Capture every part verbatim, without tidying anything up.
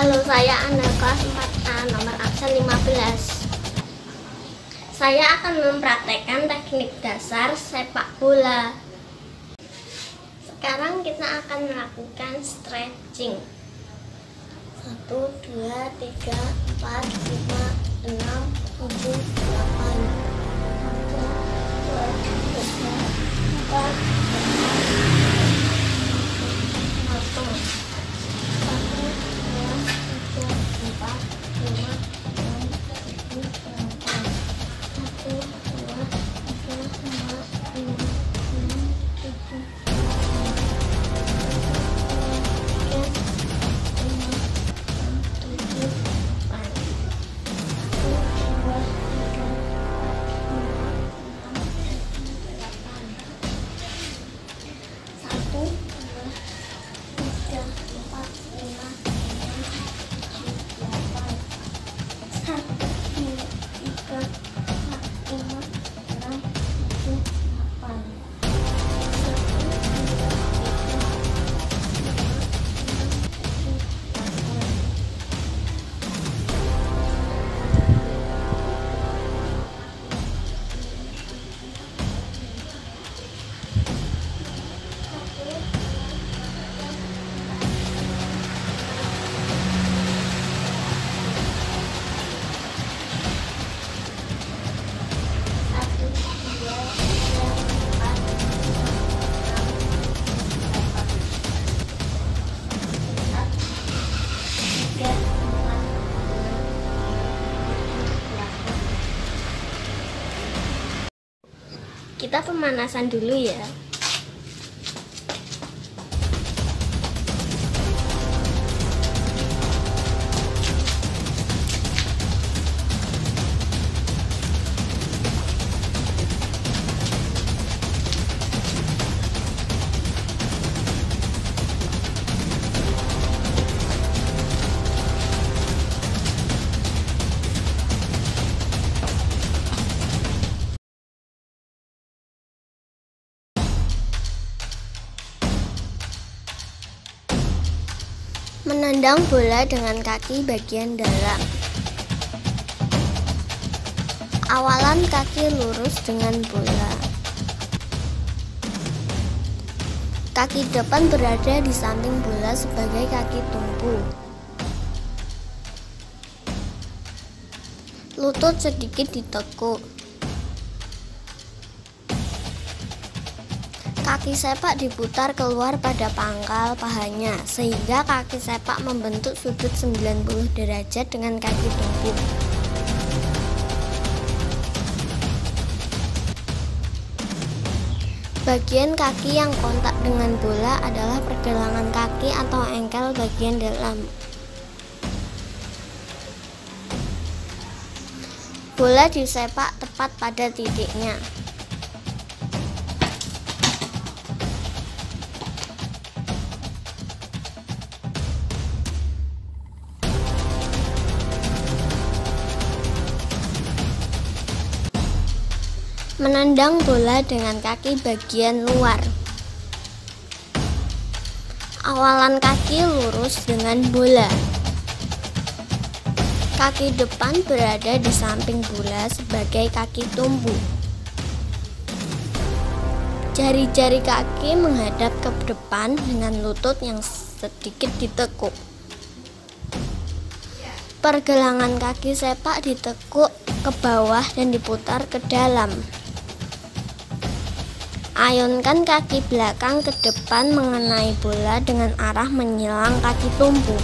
Halo, saya anak kelas empat A, nomor absen lima belas. Saya akan mempraktekkan teknik dasar sepak bola. Sekarang kita akan melakukan stretching. satu, dua, tiga, empat, lima, enam, tujuh, delapan. satu, dua, tiga, empat, Kita pemanasan dulu ya. Menendang bola dengan kaki bagian dalam. Awalan kaki lurus dengan bola. Kaki depan berada di samping bola sebagai kaki tumpu. Lutut sedikit ditekuk. Kaki sepak diputar keluar pada pangkal pahanya, sehingga kaki sepak membentuk sudut sembilan puluh derajat dengan kaki tumpu. Bagian kaki yang kontak dengan bola adalah pergelangan kaki atau engkel bagian dalam. Bola disepak tepat pada titiknya. Menendang bola dengan kaki bagian luar. Awalan kaki lurus dengan bola. Kaki depan berada di samping bola sebagai kaki tumpu. Jari-jari kaki menghadap ke depan dengan lutut yang sedikit ditekuk. Pergelangan kaki sepak ditekuk ke bawah dan diputar ke dalam. Ayunkan kaki belakang ke depan mengenai bola dengan arah menyilang kaki tumpu.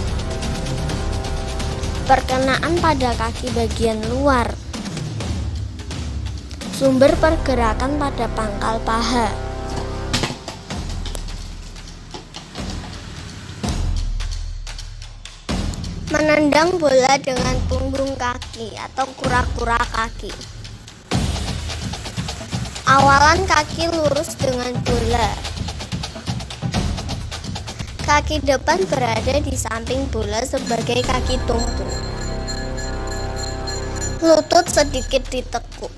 Perkenaan pada kaki bagian luar. Sumber pergerakan pada pangkal paha. Menendang bola dengan punggung kaki atau kura-kura kaki. Awalan kaki lurus dengan bola. Kaki depan berada di samping bola sebagai kaki tumpu. Lutut sedikit ditekuk.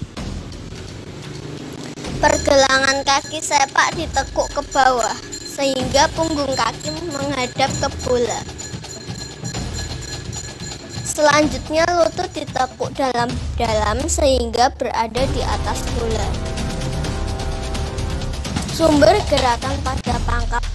Pergelangan kaki sepak ditekuk ke bawah, sehingga punggung kaki menghadap ke bola. Selanjutnya lutut ditekuk dalam-dalam sehingga berada di atas bola. Sumber gerakan pada pangkal